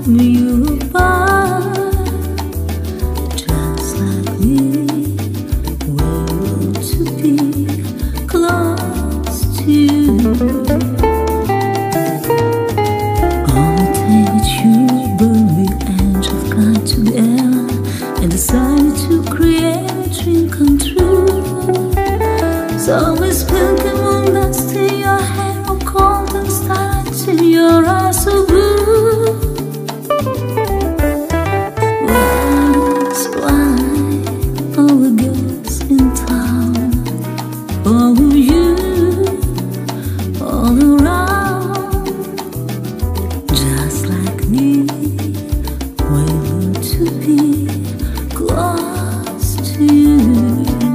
you by, just like me. We want to be close to you. Only thing that you brought me and just got together and decided to create a dream come true. So we spilled the moon dust in your hair, all cold and starlight in your eyes so blue. Was blind, all the girls in town follow you all around, just like me. We want to be close to you.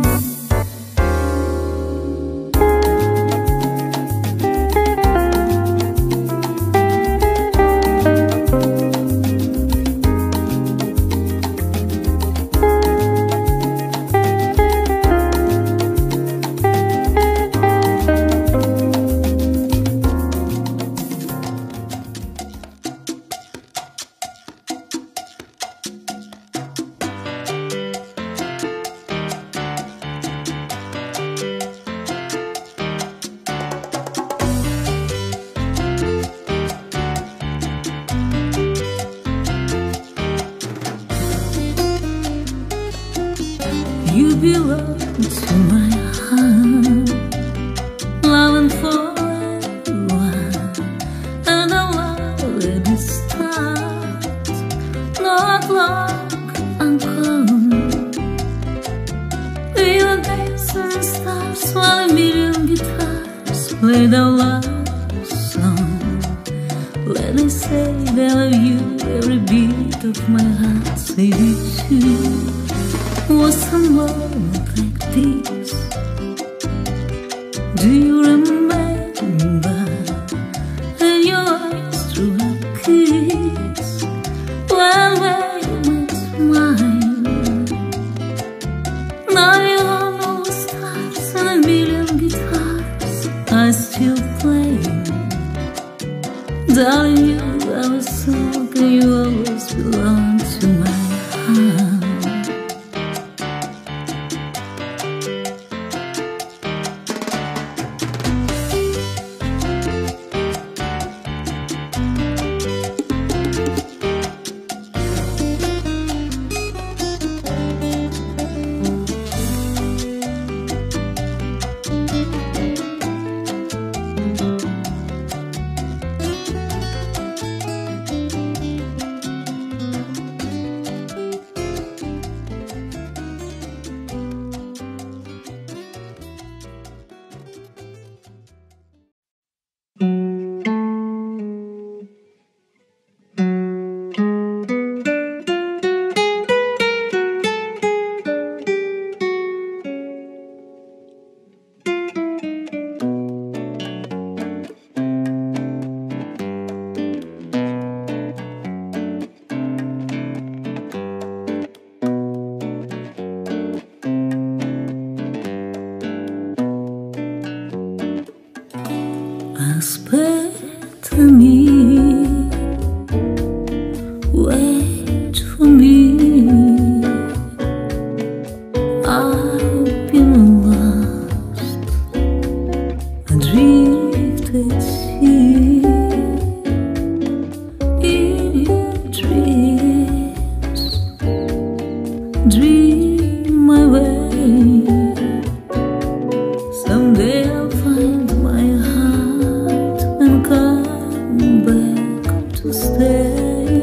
You belong to my heart, loving forever, and I love it starts not long uncommon. We were days and stars while a million guitars played our love song. Let me say that I love you, every beat of my heart, say it too. Was some moment like this? Do you remember? And your eyes threw a kiss when we met mine. Now you don't know the stars and a million guitars I still play. Darling, you are a song and you always belong to my heart. Aspetta me, wait for me. I've been lost, adrift at sea. In your dreams, dream my way. Someday I'll find my heart and come back to stay.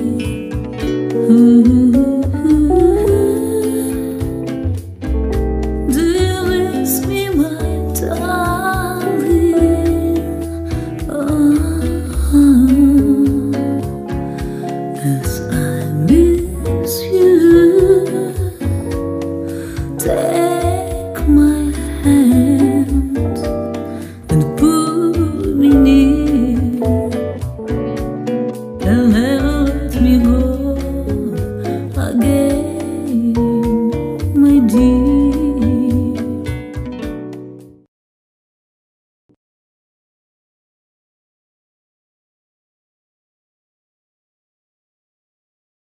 Do you miss me, my darling? As I miss you, take my hand and pull me near, and never let me go again, my dear.